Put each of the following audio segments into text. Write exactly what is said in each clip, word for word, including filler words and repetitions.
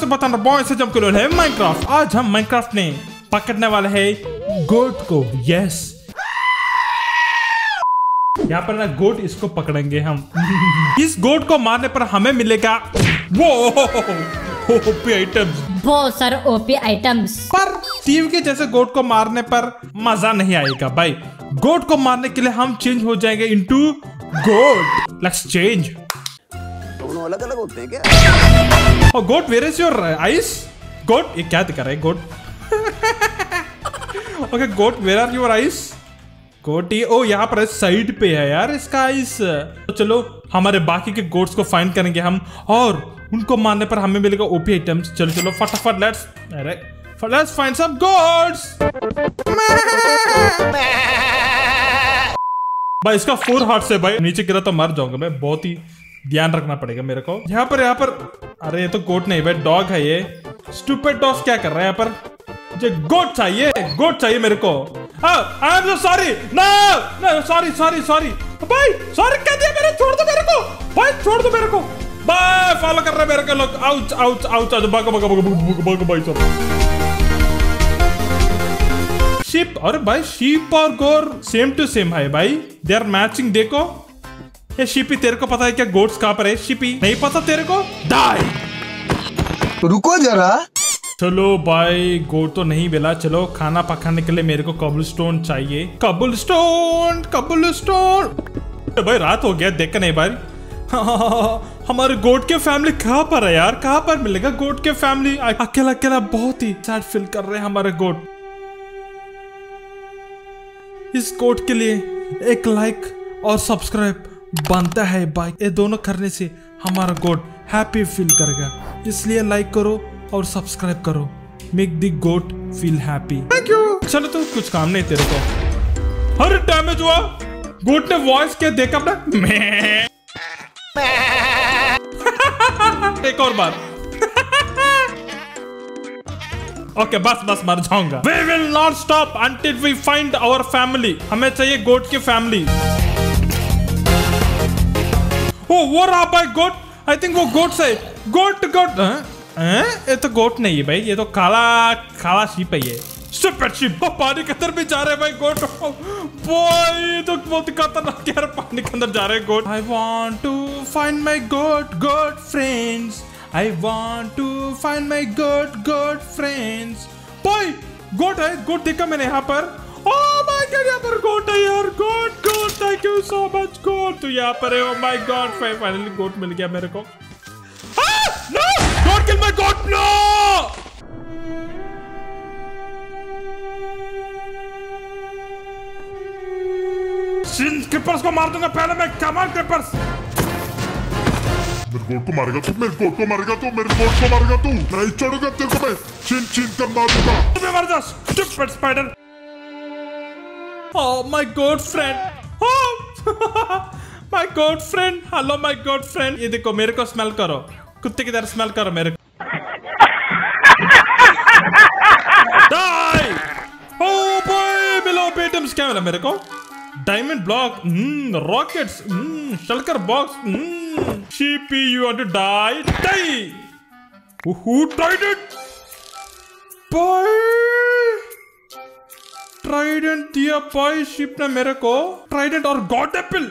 से बताना बॉय से जम है माइनक्राफ्ट। आज हम माइनक्राफ्ट में पकड़ने वाले हैं गोट को। यस, यहाँ पर ना गोट, इसको पकड़ेंगे हम। इस गोट को मारने पर हमें मिलेगा वो ओपी आइटम्स, बहुत सारे ओपी आइटम्स। पर स्टीव के जैसे गोट को मारने पर मजा नहीं आएगा भाई। गोट को मारने के लिए हम चेंज हो जाएंगे इनटू गोट। Let's change. दोनों अलग अलग होते हैं क्या? और goat, where is your eyes? Goat, ये क्या दिखा रहा है goat? Okay goat, where are your eyes? Goat, ये ओ यहाँ पर साइड पे है यार इसका आइस। तो चलो हमारे बाकी के गोट्स को फाइंड करेंगे हम, और उनको मारने पर हमें मिलेगा ओपी आइटम्स। चलो चलो फटाफट लेट्स अरे लेट्स फाइंड सम गोट्स। भाई इसका फोर हार्ट से भाई नीचे गिरा तो मर जाऊंगा मैं। बहुत ही ध्यान रखना पड़ेगा मेरे को। यहाँ पर यहाँ पर अरे ये तो गोट नहीं भाई, डॉग है ये। स्टूपिड डॉग क्या कर रहा है यहाँ पर? मुझे गोट चाहिए, गोट चाहिए मेरे को। I am sorry, no no sorry sorry sorry भाई, सॉरी कह दिया मेरे, छोड़ दो मेरे को भाई, छोड़ दो मेरे को भाई। फॉलो कर रहे मेरे को लोग। आउच आउच आउच आउच, भागो भागो भागो भागो भाई सब। शीप, अरे भाई शीप और गोर सेम टू सेम है भाई, दे आर मैचिंग। देखो ये शीपी, तेरे को पता है क्या गोट्स कहाँ पर है? शीपी नहीं पता तेरे को? डाई, रुको जरा। चलो भाई गोट तो नहीं मिला। चलो खाना पकाने के लिए मेरे को कबलस्टोन चाहिए। Cobblestone cobblestone. भाई रात हो गया, देख नहीं भाई। हमारे गोट के फैमिली कहाँ पर है यार? कहाँ पर मिलेगा गोट के फैमिली? अकेला अकेला बहुत ही सैड फील कर रहे हैं हमारे गोट। इस गोट के लिए एक लाइक और सब्सक्राइब बनता है भाई। ये दोनों करने से हमारा गोट हैप्पी फील करेगा, इसलिए लाइक करो और सब्सक्राइब करो। Make the goat feel happy. Thank you. चलो तो कुछ काम नहीं तेरे को। अरे डैमेज हुआ। गोट ने वॉइस क्या देखा अपना? मैं एक और बार। ओके बस बस मर जाऊंगा। We will not stop until we find our family। हमें चाहिए गोट की फैमिली। ओ वो रहा भाई गोट। आई थिंक वो गोट से गोट गोट हैं? ये तो गोट नहीं है भाई, ये तो काला काला शीप है ये। Stupid sheep. पानी के अंदर भी जा रहे हैं भाई गोट। बॉय तो बहुत खतरनाक यार, पानी के अंदर जा रहे हैं goat. I want to find my goat goat friends। I want to find my goat goat friends। Boy goat है, गोट देखा मैंने यहाँ पर। Oh my God, यहाँ पर गोट है यार। Goat goat, thank you so much goat, तू यहाँ पर है। Oh my God, finally goat मिल गया मेरे को। No! Don't kill my goat! No! सिन क्रिपर्स को मार दूंगा पहले मैं। Come on creepers. मेरे गोट को मारेगा तू, मेरे गोट को मारेगा तू, मेरे गोट को मारेगा तू। नहीं छोड़ूंगा तेरे को मैं, छीन छीन कर मारूंगा। तुम्हें मर जा stupid spider. Oh my goat friend। Oh my goat friend। Hello my goat friend। ये देखो मेरे को स्मेल करो, कुत्ते की तरह स्मेल करो मेरे को। Die! Oh boy, मिलो आइटम्स। क्या मिला मेरे को? Diamond block, rockets, shulker box. Sheepy you want to die? Die. Who tried it? Boy, trident दिया बॉय शीप ने मेरे को। ट्राइडेंट और गॉड एप्पल।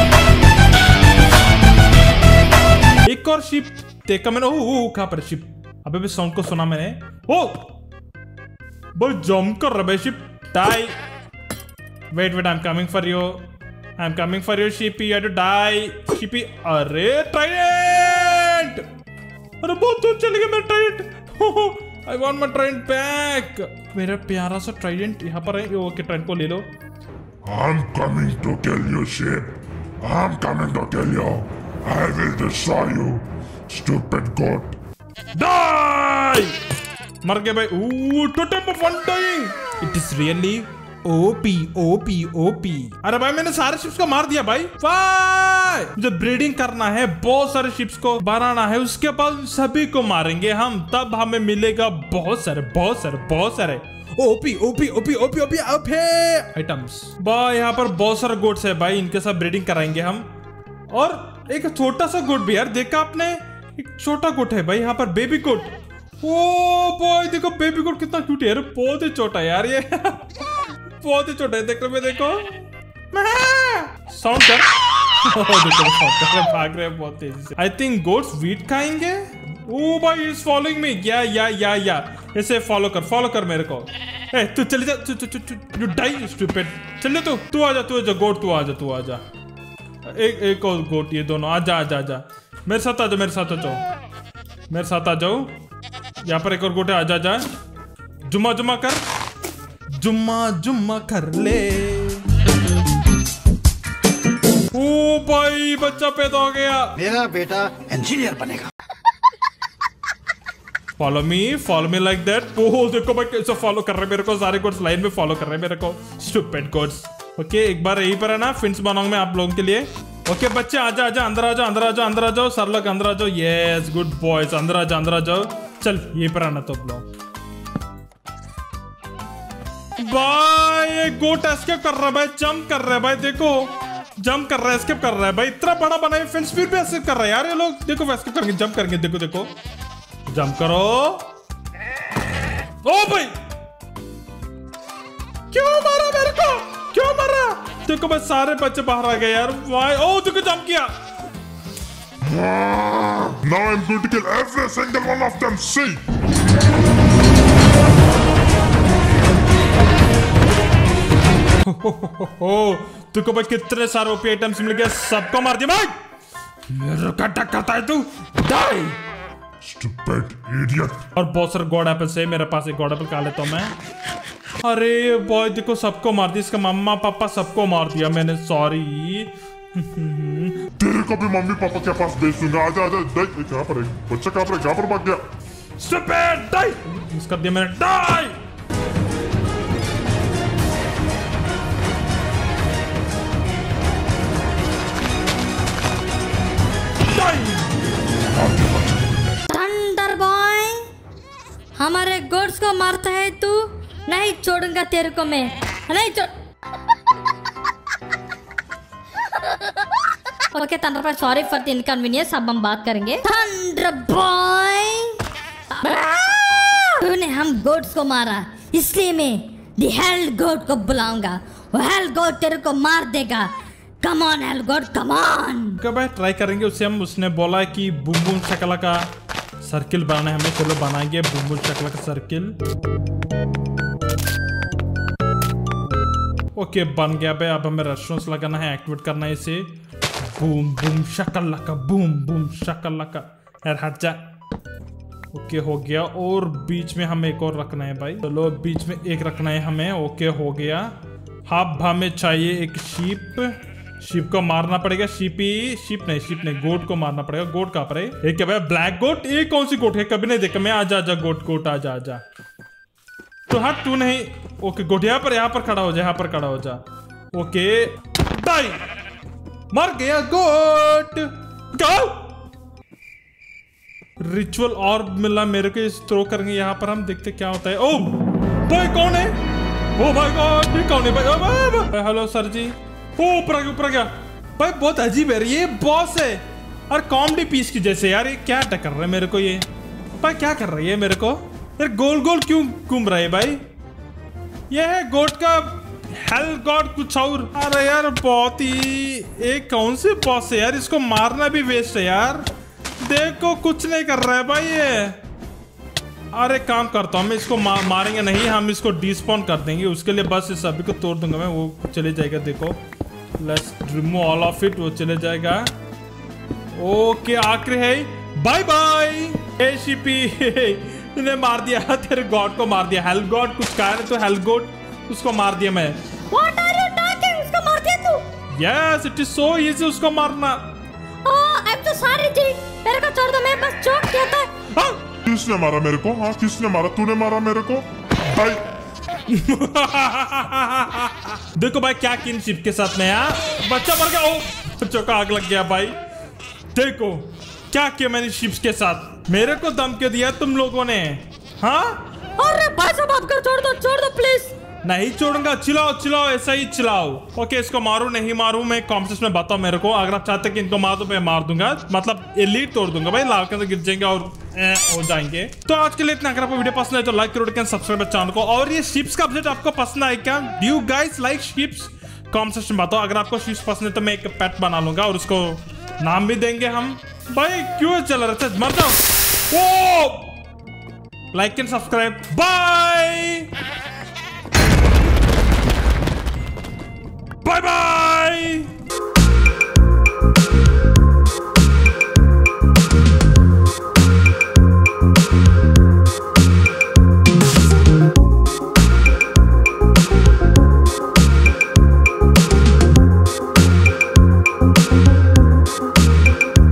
एक और शीप देखा मैंने। ओह कहां पर शिप? अबे भी साउंड को सुना मैंने। ओ बहुत जंप कर रहा है sheep. Die. Wait wait, I am coming for you, I am coming for you sheepy, you have to die sheepy. अरे ट्राइडेंट, अरे बहुत दूर चले गए मेरा trident. I want my trident back. मेरा प्यारा सा ट्राइडेंट यहाँ पर है। ओके ट्राइडेंट को ले लो। I am coming to kill you sheep, I am coming to kill you, I will destroy you, stupid goat. Die! मर गए भाई। Ooh, totem of undying. It is really O P, O P, O P। अरे भाई मैंने सारे ships को मार दिया भाई। वाई! मुझे ब्रीडिंग करना है, बहुत सारे शिप्स को बनाना है, उसके बाद सभी को मारेंगे हम, तब हमें मिलेगा बहुत सारे बहुत सारे बहुत सारे OP OP OP OP OP OP items. भाई यहाँ पर बहुत सारे गोट्स है भाई, इनके साथ ब्रीडिंग कराएंगे हम। और एक छोटा सा गोट भी यार, देखा आपने? एक छोटा गोट है भाई यहाँ पर, बेबी गोट। ओ बॉय देखो बेबी गोट कितना क्यूट है यार, बहुत ही छोटा है यार ये बहुत ही छोटा है। देखो मैं देखो साउंड कर देखो साउंड कर भाग रहे हैं बहुत तेजी से। आई थिंक गोट्स वीट खाएंगे। ओ भाई इज फॉलोइंग मी। या या या या ऐसे फॉलो कर फॉलो कर मेरे को। ए तू चले जा, यू डाई स्टूपिड। चल तू तू आ जा तू आ जा गोट तू आ जा तू आ जा। एक एक और गोट, ये दोनों आ जा आ जा आ जा मेरे साथ आ जाओ मेरे साथ आ जाओ मेरे साथ आ जाओ। यहाँ पर एक और गोटे आ जा जा। जुम्मा जुम्मा कर जुम्मा जुम्मा कर ले। ओ भाई बच्चा पैदा हो गया। मेरा बेटा इंजीनियर बनेगा। Follow me follow me like that. Oh देखो भाई कैसे फॉलो कर रहे मेरे को, सारे गोट्स लाइन में फॉलो कर रहे हैं मेरे को। Stupid goats. ओके एक बार यहीं पर है ना फिंस बनाऊंगा मैं आप लोगों के लिए। ओके बच्चे आजा आजा अंदर आ जाओ अंदर आ जाओ अंदर आ जाओ सर लोग अंदर आ जाओ। यस गुड बॉयज अंदर आ जाओ अंदर आ जाओ। चल यहीं पर आना तो लोग। भाई ये गोट एस्केप कर रहा है भाई, जंप कर रहा है भाई, देखो जंप कर रहा है एस्केप कर रहा है भाई। इतना बड़ा बना है फेंस फिर भी एस्केप कर रहा है यार ये लोग। देखो एस्केप करेंगे जंप करेंगे, देखो देखो जंप करो। ओ भाई क्यों मारा मेरे को, क्यों मारा? देखो भाई सारे बच्चे बाहर आ गए यार। भाई ओ देखो जंप किया। Now I'm going to kill every single one of them. See? देखो भाई कितने सारे ओपी आइटम्स मिल गए, सबको मार दिया भाई। मेरे को अटैक करता है तू, डाई Stupid idiot. और बहुत सारे गॉड एप्पल से मेरे पास एक गॉड एप्पल खा लेता हूं मैं। अरे बॉय देखो सबको मार दिया, इसका मम्मा पापा सबको मार दिया मैंने, सॉरी। तेरे को भी मम्मी पापा के पास भेज दूंगा। आजा आजा डाई। कहां पर है बच्चा, कहां पर है, कहां पर भाग गया? स्टूपिड डाई मिस कर दिया मैंने, डाई। थंडर बॉय हमारे गोड्स को मारता है तू, नहीं छोड़ूंगा तेरे को मैं, नहीं छोड़। Okay thunder boy sorry for the inconvenience, अब हम बात करेंगे। थंडर बॉय तूने हम गोड्स को मारा इसलिए मैं द हेल गॉड को बुलाऊंगा, वो हेल गॉड तेरे को मार देगा। Come on hell god come on. कब है ट्राई करेंगे उससे हम। उसने बोला है कि बूम बूम शकला का सर्किल बनाना है हमें, चलो बनाएंगे बूम बूम शकला का सर्किल। ओके बन गया भाई। अब हमें रेस्टोरेंट्स लगाना है, एक्टिवेट करना है इसे। बूम बूम शकला का बूम बूम शकला का। यार हट जा। ओके हो गया। और बीच में हमें एक और रखना है भाई, चलो बीच में एक रखना है हमें। ओके हो गया। अब हमें चाहिए एक शीप, शीप को मारना पड़ेगा। शीपी शीप नहीं शीप नहीं गोट को मारना पड़ेगा। गोट कहाँ पर है? एक क्या भाई ब्लैक गोट, ये कौन सी गोट है, कभी नहीं देखा मैं। आजा आजा गोट गोट आजा आजा। तो हाँ तू नहीं। ओके गोट यहाँ पर यहाँ पर खड़ा हो जा, यहाँ पर खड़ा हो जा। ओके डाई मर गया गोट। रिचुअल ऑर्ब मिला मेरे को, इस थ्रो करेंगे यहाँ पर हम, देखते क्या होता है। ओ भाई कौन है? ओ भाई गॉड ये कौन है भाई? ओ भाई हेलो सर जी। ओ ऊपर आ गया ऊपर आ गया भाई। बहुत अजीब है ये बॉस है और कॉमेडी पीस की जैसे यार। ये क्या अटैक कर रहा है मेरे को ये भाई, क्या कर रही है मेरे को यार? गोल गोल क्यों घूम रहा है भाई? ये है गोट का हेल गॉड कुछ और। अरे यार बहुत ही एक कौन से बॉस है यार, इसको मारना भी वेस्ट है यार। देखो कुछ नहीं कर रहा है भाई ये। अरे काम करता हूँ मैं, इसको मा, मारेंगे नहीं हम, इसको डिस्पॉन कर देंगे। उसके लिए बस इस सभी को तोड़ दूंगा मैं, वो चले जाएगा। देखो let's remove all of it, वो चले जाएगा। ओके आखिरी है बाय बाय। ए शिपी इन्हें मार दिया, तेरे गॉड को मार दिया। हेल गॉड कुछ कहा नहीं तो हेल गॉड उसको मार दिया मैं। What are you talking? उसको मार दिया तू? Yes, it is so easy उसको मारना। Oh, I'm so sorry जी, मेरे को छोड़ दो, मैं बस चोट किया था। हाँ? किसने मारा मेरे को? हाँ किसने मारा? तूने मारा मेरे को भाई। देखो भाई क्या किनशिप के साथ में यार, बच्चा मर गया। ओ बच्चों का आग लग गया भाई। देखो क्या किया मैंने शिप्स के साथ, मेरे को धमकी दिया तुम लोगों ने। हाँ अरे भाई साहब आपको छोड़ दो छोड़ दो प्लीज। नहीं छोड़ूंगा, चिल्लाओ चिल्लाओ ऐसा ही चिल्लाओ। ओके इसको मारू नहीं मारू मैं कॉम्पिटिशन में बताओ मेरे को। अगर आप चाहते कि इनको मार दो मैं मार दूंगा, मतलब एलीट तोड़ दूंगा भाई, लाल के अंदर गिर जाएंगे और ए, हो जाएंगे। तो आज के लिए इतना। अगर आपको वीडियो पसंद है तो लाइक करो, सब्सक्राइब चैनल को। और ये शिप्स का अपडेट आपको पसंद है क्या? Do you guys like sheeps? Comment section में बताओ। अगर आपको शिप्स पसंद है तो मैं एक पेट बना लूंगा और उसको नाम भी देंगे हम। भाई क्यों चल रहा है? मर जाओ। Oh like and subscribe. Bye.